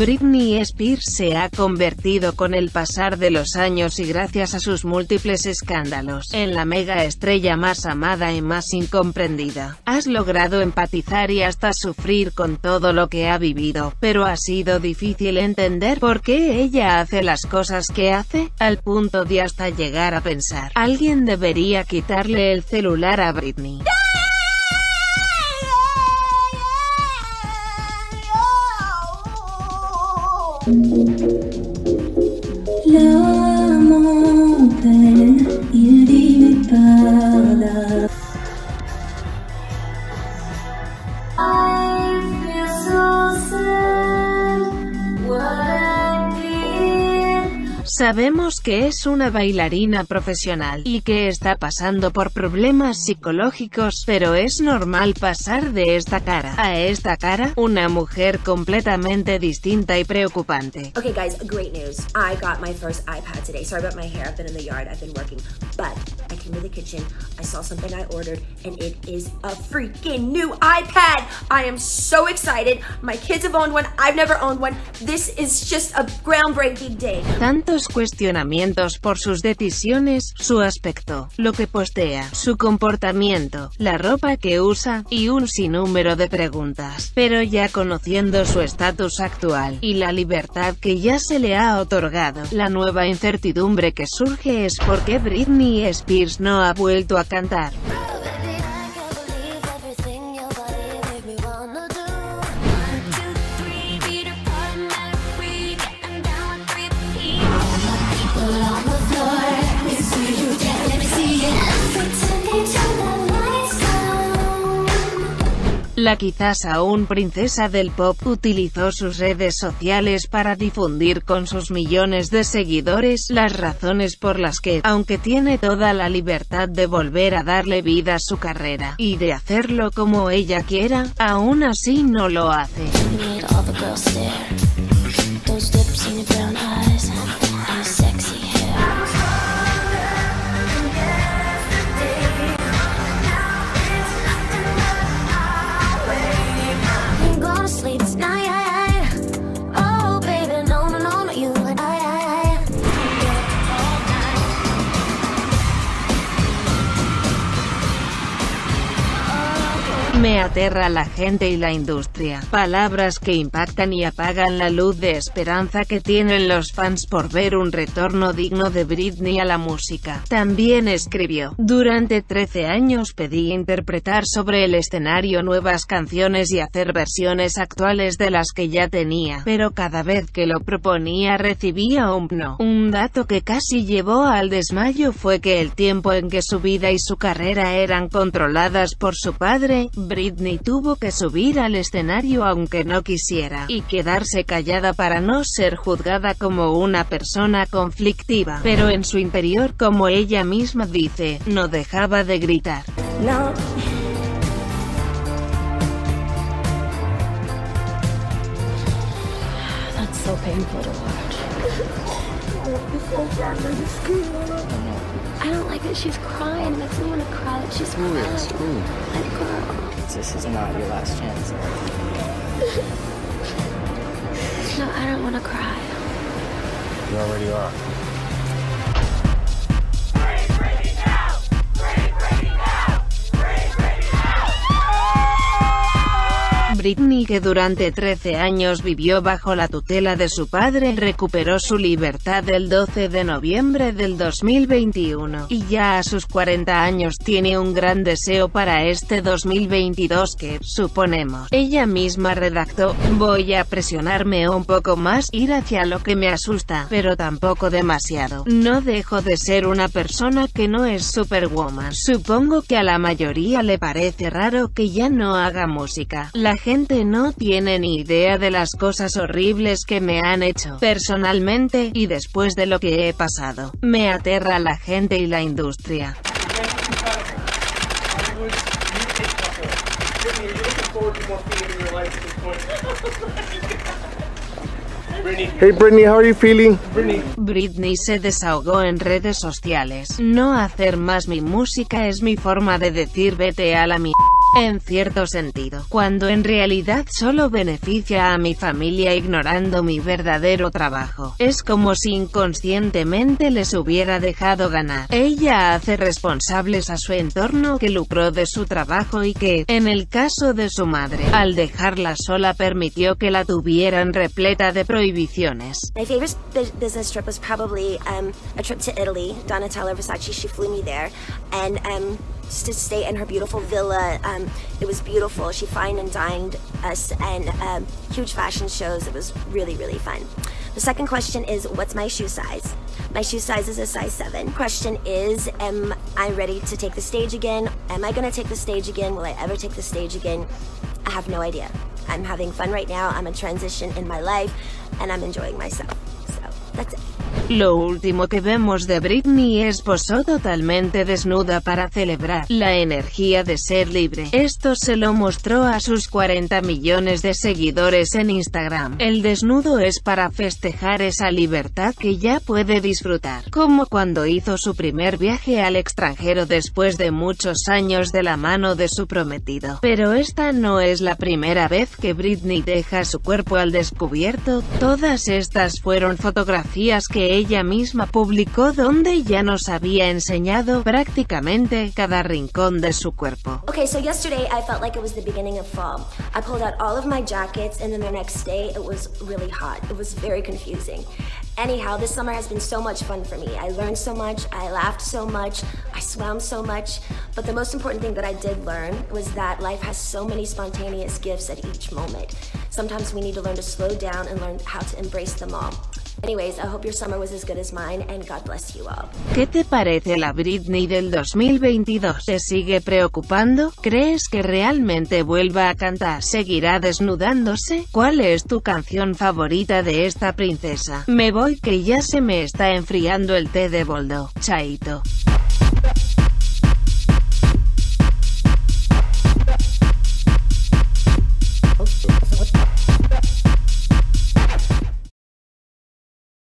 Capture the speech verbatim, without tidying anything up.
Britney Spears se ha convertido con el pasar de los años y gracias a sus múltiples escándalos, en la mega estrella más amada y más incomprendida. Has logrado empatizar y hasta sufrir con todo lo que ha vivido, pero ha sido difícil entender por qué ella hace las cosas que hace, al punto de hasta llegar a pensar, alguien debería quitarle el celular a Britney. La montagne, il dit par là. I feel so sad, what I did. Sabemos que es una bailarina profesional, y que está pasando por problemas psicológicos, pero es normal pasar de esta cara a esta cara, una mujer completamente distinta y preocupante. Okay guys, great news. I got my first iPad today. Sorry about my hair, I've been in the yard, I've been working. But I came to the kitchen, I saw something I ordered, and it is a freaking new iPad! I am so excited. My kids have owned one, I've never owned one. This is just a groundbreaking day. Tantos cuestionamientos por sus decisiones, su aspecto, lo que postea, su comportamiento, la ropa que usa, y un sinnúmero de preguntas. Pero ya conociendo su estatus actual, y la libertad que ya se le ha otorgado, la nueva incertidumbre que surge es por qué Britney Spears no ha vuelto a cantar. La quizás aún princesa del pop utilizó sus redes sociales para difundir con sus millones de seguidores las razones por las que, aunque tiene toda la libertad de volver a darle vida a su carrera, y de hacerlo como ella quiera, aún así no lo hace. Me aterra la gente y la industria, palabras que impactan y apagan la luz de esperanza que tienen los fans por ver un retorno digno de Britney a la música. También escribió, durante trece años pedí interpretar sobre el escenario nuevas canciones y hacer versiones actuales de las que ya tenía, pero cada vez que lo proponía recibía un no. Un dato que casi llevó al desmayo fue que el tiempo en que su vida y su carrera eran controladas por su padre, Britney tuvo que subir al escenario aunque no quisiera, y quedarse callada para no ser juzgada como una persona conflictiva, pero en su interior, como ella misma dice, no dejaba de gritar. No. That's so painful to watch. I don't like that she's crying. It makes me want to cry that she's Who crying. is? Who? That girl. This is not your last chance. No, I don't want to cry. You already are. Britney, que durante trece años vivió bajo la tutela de su padre, recuperó su libertad el doce de noviembre del dos mil veintiuno, y ya a sus cuarenta años tiene un gran deseo para este dos mil veintidós que, suponemos, ella misma redactó: voy a presionarme un poco más, ir hacia lo que me asusta, pero tampoco demasiado. No dejo de ser una persona que no es Superwoman. Supongo que a la mayoría le parece raro que ya no haga música. La gente no tiene ni idea de las cosas horribles que me han hecho, personalmente, y después de lo que he pasado. Me aterra la gente y la industria. Hey Britney, how are you feeling? Britney se desahogó en redes sociales. No hacer más mi música es mi forma de decir vete a la mierda. en cierto sentido, cuando en realidad solo beneficia a mi familia ignorando mi verdadero trabajo. Es como si inconscientemente les hubiera dejado ganar. Ella hace responsables a su entorno que lucró de su trabajo y que, en el caso de su madre, al dejarla sola permitió que la tuvieran repleta de prohibiciones. My favorite bu- business trip was probably um, a trip to Italy. Donatella Versace, she flew me there, and um, just to stay in her beautiful villa. Um, it was beautiful. She fine and dined us, and um, huge fashion shows. It was really, really fun. The second question is, what's my shoe size? My shoe size is a size seven. Question is, am I ready to take the stage again? Am I gonna take the stage again? Will I ever take the stage again? I have no idea. I'm having fun right now. I'm in transition in my life, and I'm enjoying myself. So, that's it. Lo último que vemos de Britney es posó totalmente desnuda para celebrar la energía de ser libre. Esto se lo mostró a sus cuarenta millones de seguidores en Instagram. El desnudo es para festejar esa libertad que ya puede disfrutar, como cuando hizo su primer viaje al extranjero después de muchos años de la mano de su prometido. Pero esta no es la primera vez que Britney deja su cuerpo al descubierto. Todas estas fueron fotografías que ella misma publicó donde ya nos había enseñado prácticamente cada rincón de su cuerpo. Okay, so yesterday I felt like it was the beginning of fall. I pulled out all of my jackets, and then the next day it was really hot. It was very confusing. Anyhow, this summer has been so much fun for me. I learned so much, I laughed so much, I swam so much, but the most important thing that I did learn was that life has so many spontaneous gifts at each moment. Sometimes we need to learn to slow down and learn how to embrace them all. Anyways, I hope your summer was as good as mine, and God bless you all. ¿Qué te parece la Britney del dos mil veintidós? ¿Te sigue preocupando? ¿Crees que realmente vuelva a cantar? ¿Seguirá desnudándose? ¿Cuál es tu canción favorita de esta princesa? Me voy que ya se me está enfriando el té de boldo. Chaito.